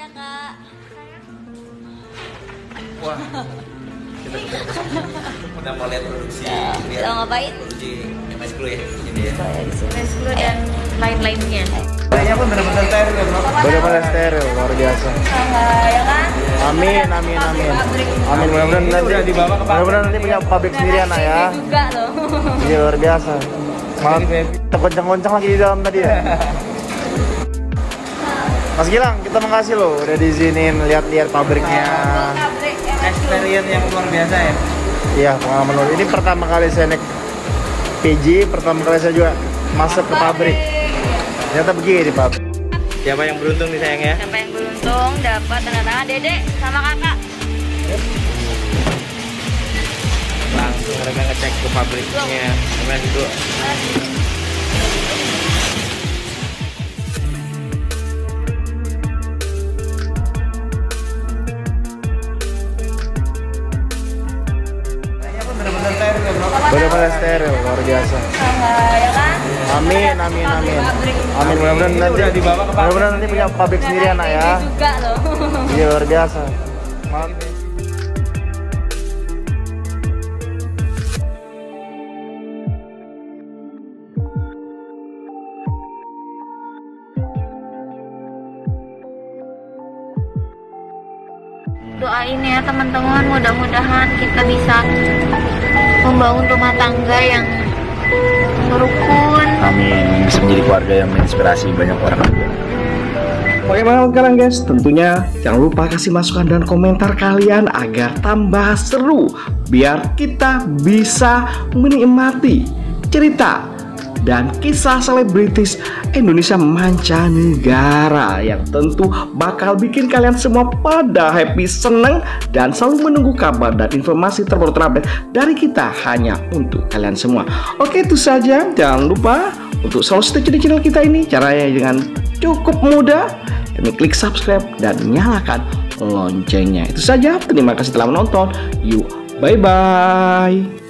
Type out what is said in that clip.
Kak. Wah, kita udah mau lihat produksi. Kita ngapain? Produksi MS Glue ya, ini ya. MS Glue dan lain-lainnya. Kayaknya pun benar-benar steril ya bro. Benar-benar steril, luar biasa. Ya kan? Amin, amin, amin. Amin, mudah-mudahan nanti udah dibawa ke pabrik. mudah-mudahan nanti punya pabrik sendiri anak ya. Juga loh. Iya, luar biasa. Malah tergoncang-goncang lagi di dalam tadi ya. Mas Gilang, kita makasih loh udah diizinin lihat-lihat pabriknya. Experience yang luar biasa ya. Iya, pengalaman luar. Ini pertama kali saya naik PJ, pertama kali saya juga masuk ke pabrik. Ternyata begini pabrik. Siapa yang beruntung nih sayang ya? Siapa yang beruntung dapat tanda tangan Dedek sama Kakak. Langsung mereka ngecek ke pabriknya. MS Glue. Benar-benar steril ya bro. Benar-benar steril, luar biasa. Ya kan? Amin, amin, amin. Amin, mudah-mudahan nanti udah dibawa ke pabrik. mudah-mudahan nanti punya pabrik sendiri anak ya. Juga loh. Iya, luar biasa. Maaf. Doain ya teman-teman, mudah-mudahan kita bisa membangun rumah tangga yang rukun. Amin, bisa menjadi keluarga yang menginspirasi banyak orang juga. Bagaimana sekarang guys? Tentunya jangan lupa kasih masukan dan komentar kalian agar tambah seru, biar kita bisa menikmati cerita dan kisah selebritis Indonesia mancanegara yang tentu bakal bikin kalian semua pada happy, seneng, dan selalu menunggu kabar dan informasi terbaru terupdate dari kita hanya untuk kalian semua. Oke, itu saja. Jangan lupa untuk selalu stay di channel kita ini. Caranya dengan cukup mudah, yakni klik subscribe dan nyalakan loncengnya. Itu saja. Terima kasih telah menonton. Yuk, bye-bye.